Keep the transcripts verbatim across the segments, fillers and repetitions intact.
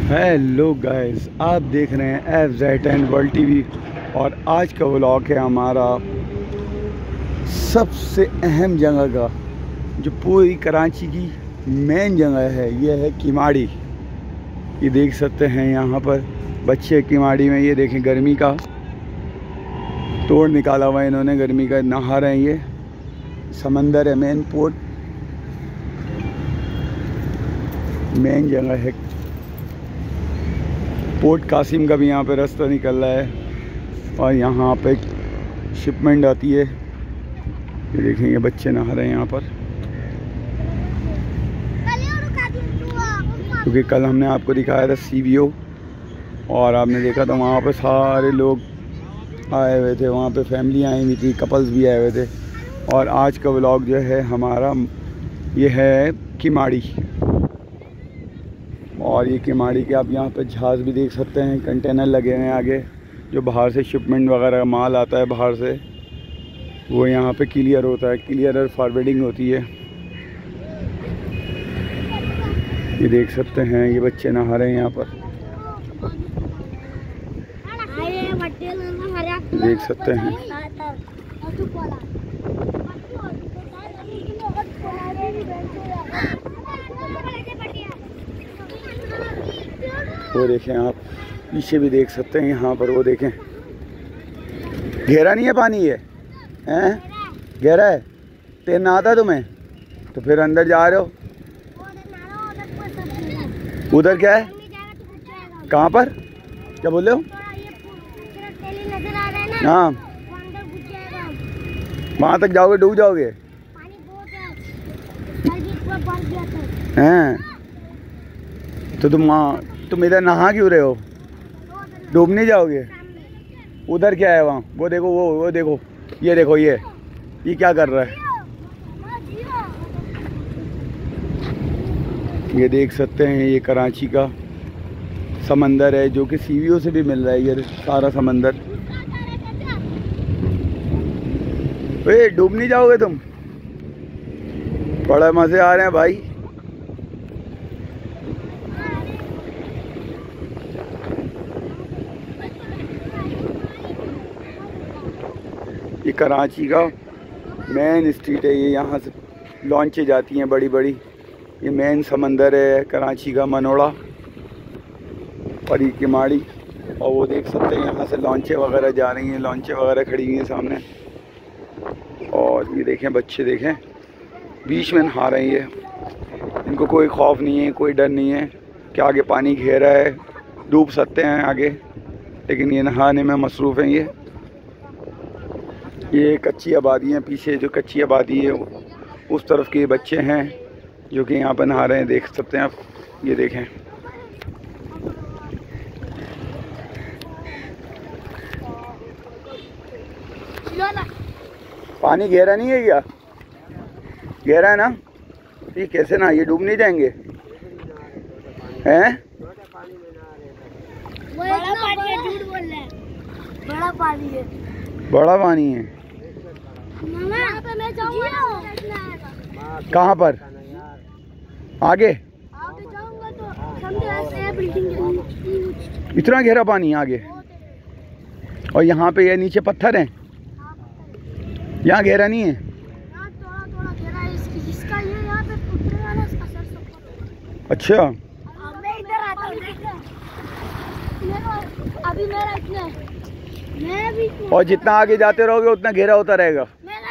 Hello guys, आप देख रहे हैं F Z ten world TV और आज का व्लॉग है हमारा सबसे अहम जगह का, जो पूरी कराची की मेन जगह है। यह है किमाड़ी। ये देख सकते हैं यहाँ पर बच्चे किमाड़ी में, ये देखें गर्मी का तोड़ निकाला हुआ है इन्होंने, गर्मी का नहा रहे हैं। ये समंदर है, मेन पोर्ट, मेन जगह है। पोर्ट कासिम का भी यहाँ पे रास्ता निकल रहा है और यहाँ पे शिपमेंट आती है। ये देखें, ये बच्चे नहा रहे हैं यहाँ पर, क्योंकि कल हमने आपको दिखाया था सी वी ओ और आपने देखा था वहाँ पे सारे लोग आए हुए थे, वहाँ पे फैमिली आई हुई थी, कपल्स भी आए हुए थे। और आज का व्लॉग जो है हमारा ये है किमाड़ी। और ये किमाड़ी के आप यहाँ पे जहाज़ भी देख सकते हैं, कंटेनर लगे हुए हैं आगे, जो बाहर से शिपमेंट वगैरह माल आता है बाहर से, वो यहाँ पे क्लियर होता है, क्लियर और फॉरवर्डिंग होती है। ये देख सकते हैं, ये बच्चे नहा रहे हैं यहाँ पर, देख सकते हैं। वो देखें, आप पीछे भी देख सकते हैं यहाँ पर, वो देखें, गहरा नहीं है पानी, ये हैं गहरा है। तैरना आता तुम्हें तो फिर अंदर जा रहे हो। उधर क्या है, कहाँ पर, क्या बोल रहे हो? हाँ, वहाँ तक जाओगे डूब जाओगे हैं। तो तुम वहाँ तुम इधर नहा क्यों रहे हो? डूब नहीं जाओगे? उधर क्या है वहाँ? वो देखो, वो वो देखो, ये देखो, ये ये क्या कर रहा है? ये देख सकते हैं, ये कराची का समंदर है, जो कि सी वी ओ से भी मिल रहा है। ये सारा समंदर, ए डूब नहीं जाओगे तुम? बड़ा मज़े आ रहे हैं भाई। ये कराची का मेन स्ट्रीट है, ये यहाँ से लॉन्चें जाती हैं बड़ी बड़ी। ये मेन समंदर है कराची का, मनोड़ा और ये किमाड़ी। और वो देख सकते हैं यहाँ से लॉन्चें वगैरह जा रही हैं, लॉन्चें वगैरह खड़ी हुई हैं सामने। और ये देखें, बच्चे देखें बीच में नहा रहे हैं। ये इनको कोई खौफ नहीं है, कोई डर नहीं है कि आगे पानी घेरा है, डूब सकते हैं आगे, लेकिन ये नहाने में मसरूफ़ हैं। ये ये कच्ची आबादी है, पीछे जो कच्ची आबादी है उस तरफ के बच्चे हैं जो कि यहाँ पर नहा रहे हैं, देख सकते हैं आप। ये देखें, पानी गहरा नहीं है क्या? गहरा है ना? ये कैसे ना, ये डूब नहीं जाएंगे हैं? बड़ा पानी है, झूठ बोल रहा है, बड़ा पानी है, बड़ा पानी है। यहाँ पे मैं जाऊंगा, कहाँ पर? आगे आगे जाऊंगा तो समझो ऐसे बिल्डिंग के इतना गहरा पानी आगे, और यहाँ पे ये नीचे पत्थर हैं, यहाँ गहरा नहीं है। यहाँ थोड़ा थोड़ा गहरा है, इसकी जिसका ये यहाँ पे उतरने वाला इसका सर सब। अच्छा, मैं इधर आता हूँ, अभी मेरा इतना है, मैं भी, और जितना आगे जाते रहोगे उतना गहरा होता रहेगा।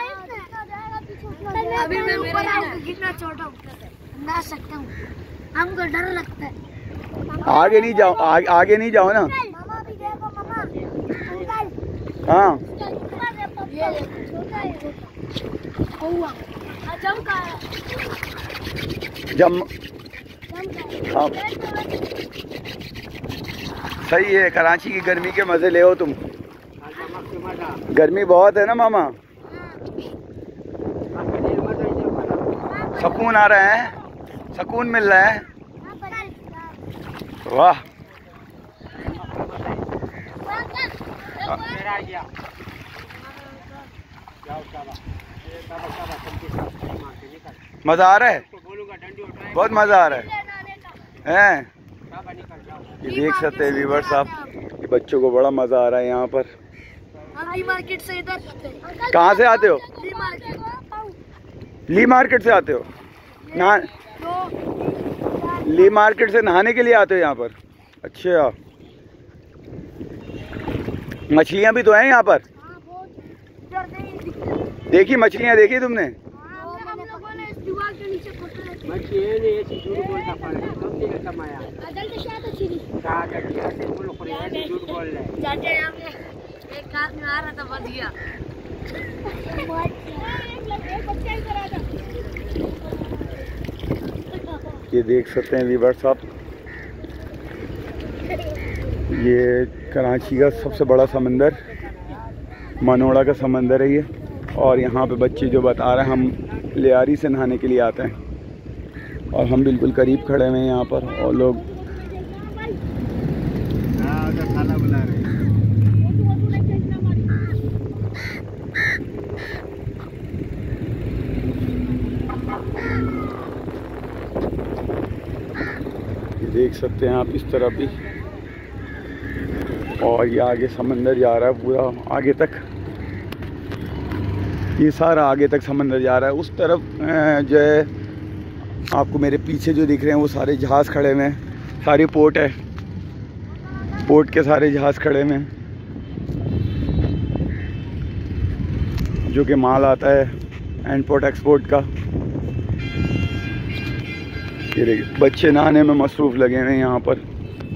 अभी मैं ऊपर आऊंगा, कितना छोटा ना सकता हूँ, हमको डर लगता है। आगे नहीं जाओ, आगे, आगे नहीं जाओ ना। मामा भी देखो, मामा अंकल, हाँ, ये छोटा है, हुआ जम का जम हाँ, सही है। कराची की गर्मी के मजे ले हो तुम। गर्मी बहुत है ना मामा, सुकून आ रहा है, सुकून मिल रहा है। वाह, मज़ा आ रहा है, बहुत मज़ा आ रहा है हैं। ये देख सकते हैं व्यूअर्स साहब, ये बच्चों को बड़ा मज़ा आ रहा है यहाँ पर। ली मार्केट से इधर। कहाँ से आते हो? ली मार्केट। ली मार्केट से आते हो? नहा ली मार्केट से नहाने के लिए आते हो यहाँ पर? अच्छा, मछलियाँ भी तो हैं यहाँ पर? देखी मछलियाँ, देखी तुमने? हम लोगों ने इस दीवार के नीचे फोटो रखी। जाके हमने एक हाथ में आ रहा था, बच गया। ये देख सकते हैं व्यूअर्स साहब, ये कराची का सबसे बड़ा समंदर मनोड़ा का समंदर है ये। और यहाँ पे बच्चे जो बता रहे हैं, हम लियारी से नहाने के लिए आते हैं और हम बिल्कुल करीब खड़े हुए हैं यहाँ पर, और लोग खाना बना रहे हैं। देख सकते हैं आप इस तरफ भी, और ये आगे समंदर जा रहा है पूरा आगे तक, ये सारा आगे तक समंदर जा रहा है। उस तरफ जो है आपको मेरे पीछे जो दिख रहे हैं वो सारे जहाज़ खड़े हुए हैं, सारी पोर्ट है, पोर्ट के सारे जहाज़ खड़े हुए हैं जो कि माल आता है इम्पोर्ट एक्सपोर्ट का। ये देखिए बच्चे नहाने में मसरूफ़ लगे हुए हैं यहाँ पर।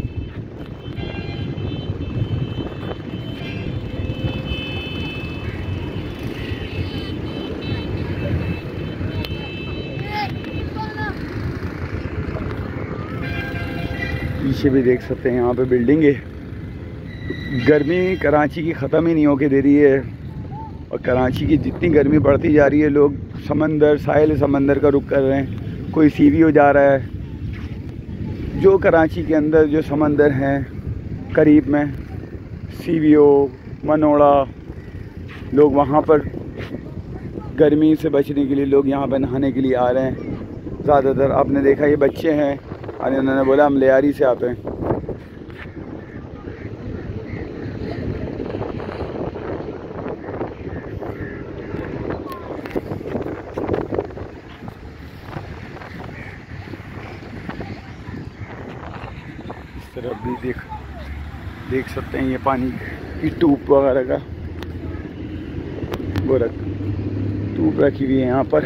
पीछे भी देख सकते हैं यहाँ पे बिल्डिंग है। गर्मी कराची की ख़त्म ही नहीं होके दे रही है, और कराची की जितनी गर्मी बढ़ती जा रही है, लोग समंदर साहिल समंदर का रुख कर रहे हैं। कोई सीवीओ जा रहा है, जो कराची के अंदर जो समंदर हैं करीब में, सीवीओ, मनोड़ा, लोग वहाँ पर गर्मी से बचने के लिए लोग यहाँ पर नहाने के लिए आ रहे हैं ज़्यादातर। आपने देखा ये बच्चे हैं और इन्होंने बोला हम लियारी से आते हैं। इस तरफ भी देख देख सकते हैं ये पानी की ट्यूब वगैरह का वो रख ट्यूब रखी हुई है यहाँ पर।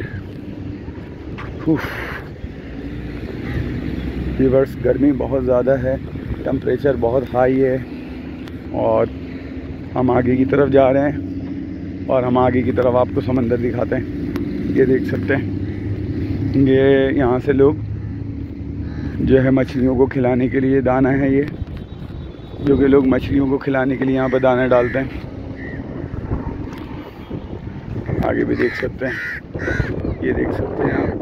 व्यूअर्स गर्मी बहुत ज़्यादा है, टेम्परेचर बहुत हाई है, और हम आगे की तरफ जा रहे हैं और हम आगे की तरफ आपको समंदर दिखाते हैं। ये देख सकते हैं, ये यहाँ से लोग जो है मछलियों को खिलाने के लिए दाना है ये, जो कि लोग मछलियों को खिलाने के लिए यहाँ पर दाना डालते हैं। आगे भी देख सकते हैं, ये देख सकते हैं आप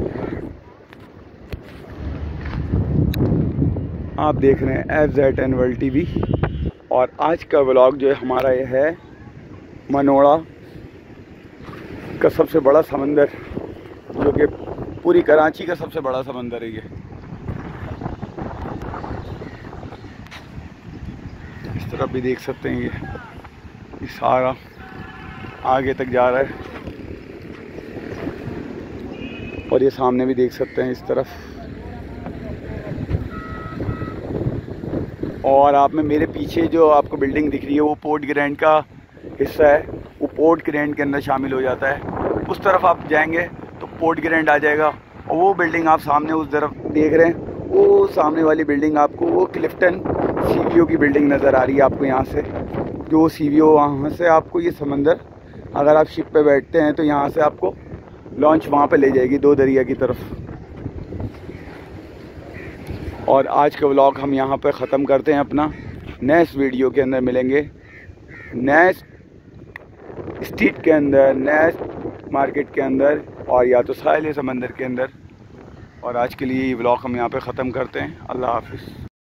आप देख रहे हैं F Z N world TV. और आज का व्लॉग जो है हमारा ये है मनोड़ा का सबसे बड़ा समंदर, जो कि पूरी कराची का सबसे बड़ा समंदर है ये। इस तरफ भी देख सकते हैं, ये ये सारा आगे तक जा रहा है, और ये सामने भी देख सकते हैं इस तरफ। और आप में मेरे पीछे जो आपको बिल्डिंग दिख रही है वो पोर्ट ग्रैंड का हिस्सा है, वो पोर्ट ग्रैंड के अंदर शामिल हो जाता है। उस तरफ आप जाएंगे तो पोर्ट ग्रैंड आ जाएगा, और वो बिल्डिंग आप सामने उस तरफ देख रहे हैं, वो सामने वाली बिल्डिंग आपको वो क्लिफ्टन सीवीओ की बिल्डिंग नज़र आ रही है आपको यहाँ से। जो सीवीओ वहाँ से आपको ये समंदर, अगर आप शिप पे बैठते हैं तो यहाँ से आपको लॉन्च वहाँ पे ले जाएगी दो दरिया की तरफ। और आज का व्लॉग हम यहाँ पे ख़त्म करते हैं अपना। नेक्स्ट वीडियो के अंदर मिलेंगे, नेक्स्ट स्ट्रीट के अंदर, नेक्स्ट मार्केट के अंदर, और या तो साहिल समंदर के अंदर। और आज के लिए ये व्लॉग हम यहाँ पे ख़त्म करते हैं। अल्लाह हाफिज़।